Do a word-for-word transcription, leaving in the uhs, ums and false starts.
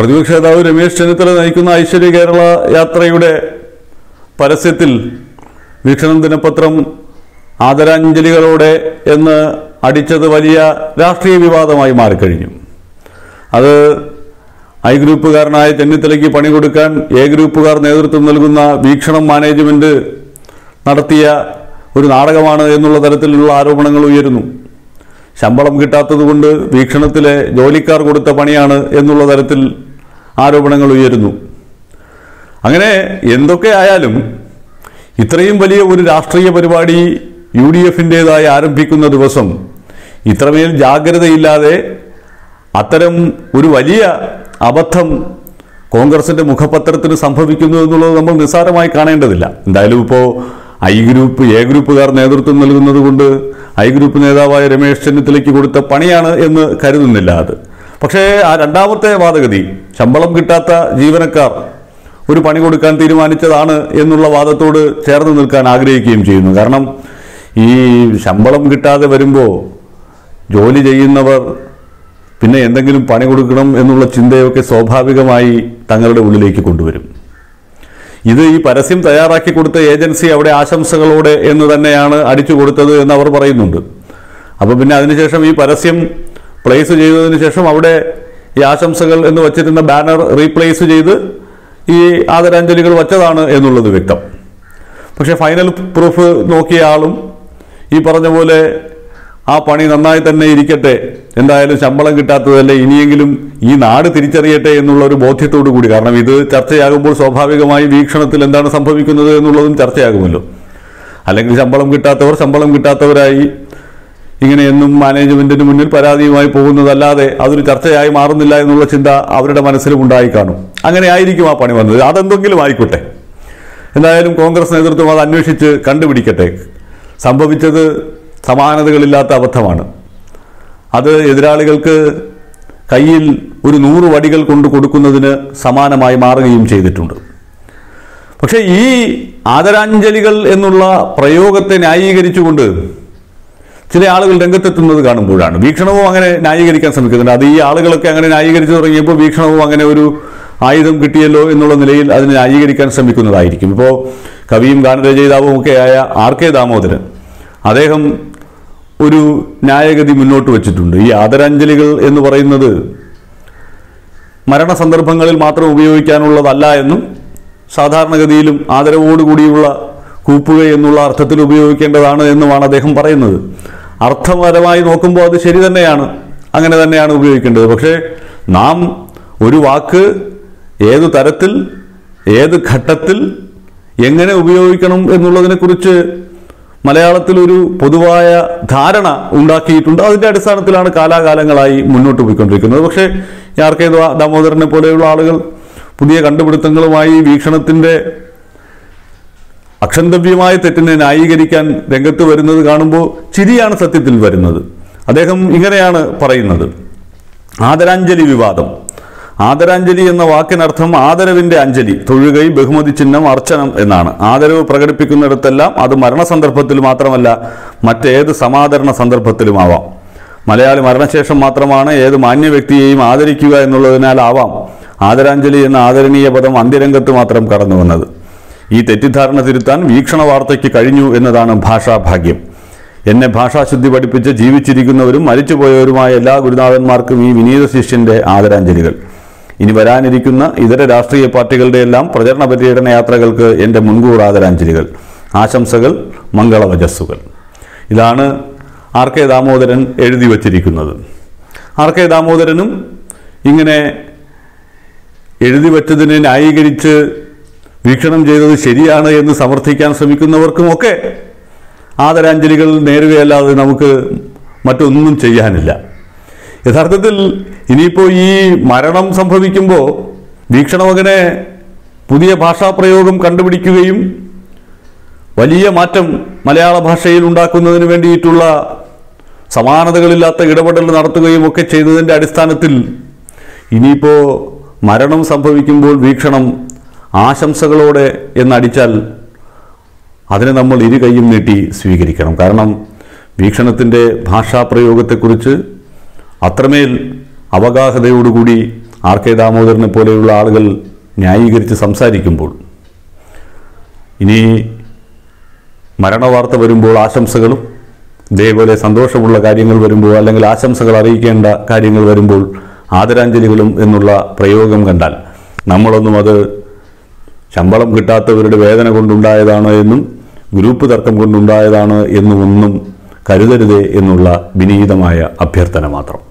പ്രതിപക്ഷ നേതാവ് രമേശ് ചെന്നിത്തല നയിക്കുന്ന ഐശ്വര്യ കേരള യാത്രയുടെ പരസ്യത്തിൽ വീക്ഷണം ദിനപത്രം ആദരാഞ്ജലികളോടെ എന്ന് അടിച്ചത് വലിയ രാഷ്ട്രീയ വിവാദമായി മാറിക്കഴിഞ്ഞു. അത് ഐ ഗ്രൂപ്പുകാരനായ ചെന്നിത്തലയ്ക്ക് പണി കൊടുക്കാൻ എ ഗ്രൂപ്പുകാർ നേതൃത്വം നൽകുന്ന വീക്ഷണം മാനേജ്മെന്റ് നടത്തിയ ഒരു നാടകമാണ് എന്നുള്ള തരത്തിലുള്ള ആരോപണങ്ങൾ ഉയരുന്നു. ശമ്പളം കിട്ടാത്തതുകൊണ്ട് വീക്ഷണത്തിലെ ജോലിക്കാർ കൊടുത്ത പണിയാണ് എന്നുള്ള തരത്തിൽ ആരോപണങ്ങൾ ഉയരുന്നു. അങ്ങനെ എന്തൊക്കെ ആയാലും ഇത്രയും വലിയ ഒരു രാഷ്ട്രീയ പരിപാടി യു ഡി എഫിൻ്റേതായി ആരംഭിക്കുന്ന ദിവസം ഇത്രമേൽ ജാഗ്രതയില്ലാതെ അത്തരം ഒരു വലിയ അബദ്ധം കോൺഗ്രസിന്റെ മുഖപത്രത്തിന് സംഭവിക്കുന്നു എന്നുള്ളത് നമ്മൾ നിസ്സാരമായി കാണേണ്ടതില്ല. എന്തായാലും ഇപ്പോൾ ഐ ഗ്രൂപ്പ് എ ഗ്രൂപ്പുകാർ നേതൃത്വം നൽകുന്നത് കൊണ്ട് ഐ ഗ്രൂപ്പ് നേതാവായ രമേശ് ചെന്നിത്തലയ്ക്ക് കൊടുത്ത പണിയാണ് എന്ന് കരുതുന്നില്ല അത്. പക്ഷേ ആ രണ്ടാമത്തെ വാദഗതി, ശമ്പളം കിട്ടാത്ത ജീവനക്കാർ ഒരു പണി കൊടുക്കാൻ തീരുമാനിച്ചതാണ് എന്നുള്ള വാദത്തോട് ചേർന്ന് നിൽക്കാൻ ആഗ്രഹിക്കുകയും ചെയ്യുന്നു. കാരണം ഈ ശമ്പളം കിട്ടാതെ വരുമ്പോൾ ജോലി ചെയ്യുന്നവർ പിന്നെ എന്തെങ്കിലും പണി കൊടുക്കണം എന്നുള്ള ചിന്തയൊക്കെ സ്വാഭാവികമായി തങ്ങളുടെ ഉള്ളിലേക്ക് കൊണ്ടുവരും. ഇത് ഈ പരസ്യം തയ്യാറാക്കി കൊടുത്ത ഏജൻസി അവിടെ ആശംസകളോടെ എന്ന് തന്നെയാണ് അടിച്ചു കൊടുത്തത് എന്ന് അവർ പറയുന്നുണ്ട്. അപ്പോൾ പിന്നെ അതിനുശേഷം ഈ പരസ്യം പ്ലേസ് ചെയ്തതിന് ശേഷം അവിടെ ഈ ആശംസകൾ എന്ന് വച്ചിരുന്ന ബാനർ റീപ്ലേസ് ചെയ്ത് ഈ ആദരാഞ്ജലികൾ വച്ചതാണ് എന്നുള്ളത് വ്യക്തം. പക്ഷേ ഫൈനൽ പ്രൂഫ് നോക്കിയ ആളും ഈ പറഞ്ഞ പോലെ ആ പണി നന്നായി തന്നെ ഇരിക്കട്ടെ, എന്തായാലും ശമ്പളം കിട്ടാത്തതല്ലേ, ഇനിയെങ്കിലും ഈ നാട് തിരിച്ചറിയട്ടെ എന്നുള്ള ഒരു ബോധ്യത്തോടു കൂടി, കാരണം ഇത് ചർച്ചയാകുമ്പോൾ സ്വാഭാവികമായി വീക്ഷണത്തിൽ എന്താണ് സംഭവിക്കുന്നത് എന്നുള്ളതും ചർച്ചയാകുമല്ലോ. അല്ലെങ്കിൽ ശമ്പളം കിട്ടാത്തവർ ശമ്പളം കിട്ടാത്തവരായി ഇങ്ങനെ എന്നും മാനേജ്മെന്റിന് മുന്നിൽ പരാതിയുമായി പോകുന്നതല്ലാതെ അതൊരു ചർച്ചയായി മാറുന്നില്ല എന്നുള്ള ചിന്ത അവരുടെ മനസ്സിലും ഉണ്ടായി കാണും. അങ്ങനെ ആയിരിക്കും ആ പണി വന്നത്. അതെന്തെങ്കിലും ആയിക്കോട്ടെ, എന്തായാലും കോൺഗ്രസ് നേതൃത്വം അത് അന്വേഷിച്ച് കണ്ടുപിടിക്കട്ടെ. സംഭവിച്ചത് സമാനതകളില്ലാത്ത അബദ്ധമാണ്. അത് എതിരാളികൾക്ക് കയ്യിൽ ഒരു നൂറ് വടികൾ കൊണ്ട് കൊടുക്കുന്നതിന് സമാനമായി മാറുകയും ചെയ്തിട്ടുണ്ട്. പക്ഷേ ഈ ആദരാഞ്ജലികൾ എന്നുള്ള പ്രയോഗത്തെ ന്യായീകരിച്ചുകൊണ്ട് ചില ആളുകൾ രംഗത്തെത്തുന്നത് കാണുമ്പോഴാണ് വീക്ഷണവും അങ്ങനെ ന്യായീകരിക്കാൻ ശ്രമിക്കുന്നുണ്ട്. അത് ഈ ആളുകളൊക്കെ അങ്ങനെ ന്യായീകരിച്ചു തുടങ്ങിയപ്പോൾ വീക്ഷണവും അങ്ങനെ ഒരു ആയുധം കിട്ടിയല്ലോ എന്നുള്ള നിലയിൽ അതിനെ ന്യായീകരിക്കാൻ ശ്രമിക്കുന്നതായിരിക്കും. ഇപ്പോൾ കവിയും ഗാനരചയിതാവും ഒക്കെ ആയ ആർ കെ ദാമോദരൻ, അദ്ദേഹം ഒരു ന്യായഗതി മുന്നോട്ട് വച്ചിട്ടുണ്ട്. ഈ ആദരാഞ്ജലികൾ എന്ന് പറയുന്നത് മരണസന്ദർഭങ്ങളിൽ മാത്രം ഉപയോഗിക്കാനുള്ളതല്ല എന്നും സാധാരണഗതിയിലും ആദരവോടുകൂടിയുള്ള കൂപ്പുക എന്നുള്ള അർത്ഥത്തിൽ ഉപയോഗിക്കേണ്ടതാണ് എന്നുമാണ് അദ്ദേഹം പറയുന്നത്. അർത്ഥപരമായി നോക്കുമ്പോൾ അത് ശരി തന്നെയാണ്, അങ്ങനെ തന്നെയാണ് ഉപയോഗിക്കേണ്ടത്. പക്ഷേ നാം ഒരു വാക്ക് ഏതു തരത്തിൽ ഏത് ഘട്ടത്തിൽ എങ്ങനെ ഉപയോഗിക്കണം എന്നുള്ളതിനെക്കുറിച്ച് മലയാളത്തിൽ ഒരു പൊതുവായ ധാരണ ഉണ്ടാക്കിയിട്ടുണ്ട്. അതിൻ്റെ അടിസ്ഥാനത്തിലാണ് കാലാകാലങ്ങളായി മുന്നോട്ട് പോയിക്കൊണ്ടിരിക്കുന്നത്. പക്ഷേ ആർ കെ ദാമോദരനെ പോലെയുള്ള ആളുകൾ പുതിയ കണ്ടുപിടുത്തങ്ങളുമായി വീക്ഷണത്തിൻ്റെ അക്ഷന്തവ്യമായ തെറ്റിനെ ന്യായീകരിക്കാൻ രംഗത്ത് വരുന്നത് കാണുമ്പോൾ ചിരിയാണ് സത്യത്തിൽ വരുന്നത്. അദ്ദേഹം ഇങ്ങനെയാണ് പറയുന്നത്: ആദരാഞ്ജലി വിവാദം. ആദരാഞ്ജലി എന്ന വാക്കിനർത്ഥം ആദരവിന്റെ അഞ്ജലി, തൊഴുകൈ, ബഹുമതി ചിഹ്നം, അർച്ചനം എന്നാണ്. ആദരവ് പ്രകടിപ്പിക്കുന്നിടത്തെല്ലാം അത് മരണസന്ദർഭത്തിൽ മാത്രമല്ല മറ്റേത് സമാദരണ സന്ദർഭത്തിലുമാവാം. മലയാളി മരണശേഷം മാത്രമാണ് ഏത് മാന്യ വ്യക്തിയെയും ആദരിക്കുക എന്നുള്ളതിനാലാവാം ആദരാഞ്ജലി എന്ന ആദരണീയ പദം അന്ത്യരംഗത്ത് മാത്രം കടന്നു വന്നത്. ഈ തെറ്റിദ്ധാരണ തിരുത്താൻ വീക്ഷണ വാർത്തയ്ക്ക് കഴിഞ്ഞു എന്നതാണ് ഭാഷാഭാഗ്യം. എന്നെ ഭാഷാശുദ്ധി പഠിപ്പിച്ച് ജീവിച്ചിരിക്കുന്നവരും മരിച്ചുപോയവരുമായ എല്ലാ ഗുരുനാഥന്മാർക്കും ഈ വിനീത ശിഷ്യന്റെ ആദരാഞ്ജലികൾ. ഇനി വരാനിരിക്കുന്ന ഇതര രാഷ്ട്രീയ പാർട്ടികളുടെ എല്ലാം പ്രചരണ പര്യടന യാത്രകൾക്ക് എൻ്റെ മുൻകൂർ ആദരാഞ്ജലികൾ, ആശംസകൾ, മംഗളവചസ്സുകൾ. ഇതാണ് ആർ കെ ദാമോദരൻ എഴുതി വച്ചിരിക്കുന്നത്. ആർ കെ ദാമോദരനും ഇങ്ങനെ എഴുതി വച്ചതിനെ ന്യായീകരിച്ച് വീക്ഷണം ചെയ്തത് ശരിയാണ് എന്ന് സമർത്ഥിക്കാൻ ശ്രമിക്കുന്നവർക്കുമൊക്കെ ആദരാഞ്ജലികൾ നേരുകയല്ലാതെ നമുക്ക് മറ്റൊന്നും ചെയ്യാനില്ല. യഥാർത്ഥത്തിൽ ഇനിയിപ്പോൾ ഈ മരണം സംഭവിക്കുമ്പോൾ വീക്ഷണം അങ്ങനെ പുതിയ ഭാഷാപ്രയോഗം കണ്ടുപിടിക്കുകയും വലിയ മാറ്റം മലയാള ഭാഷയിൽ ഉണ്ടാക്കുന്നതിന് വേണ്ടിയിട്ടുള്ള സമാനതകളില്ലാത്ത ഇടപെടൽ നടത്തുകയും ഒക്കെ ചെയ്തതിൻ്റെ അടിസ്ഥാനത്തിൽ ഇനിയിപ്പോൾ മരണം സംഭവിക്കുമ്പോൾ വീക്ഷണം ആശംസകളോടെ എന്നടിച്ചാൽ അതിനെ നമ്മൾ ഇരു കൈയും നീട്ടി സ്വീകരിക്കണം. കാരണം വീക്ഷണത്തിൻ്റെ ഭാഷാപ്രയോഗത്തെക്കുറിച്ച് അത്രമേൽ അവഗാഹതയോടുകൂടി ആർ കെ ദാമോദരനെ പോലെയുള്ള ആളുകൾ ന്യായീകരിച്ച് സംസാരിക്കുമ്പോൾ ഇനി മരണവാർത്ത വരുമ്പോൾ ആശംസകളും ഇതേപോലെ സന്തോഷമുള്ള കാര്യങ്ങൾ വരുമ്പോൾ അല്ലെങ്കിൽ ആശംസകൾ അറിയിക്കേണ്ട കാര്യങ്ങൾ വരുമ്പോൾ ആദരാഞ്ജലികളും എന്നുള്ള പ്രയോഗം കണ്ടാൽ നമ്മളൊന്നും അത് ശമ്പളം കിട്ടാത്തവരുടെ വേദന കൊണ്ടുണ്ടായതാണ് എന്നും ഗ്രൂപ്പ് തർക്കം കൊണ്ടുണ്ടായതാണ് എന്നും ഒന്നും കരുതരുതേ എന്നുള്ള വിനീതമായ അഭ്യർത്ഥന മാത്രം.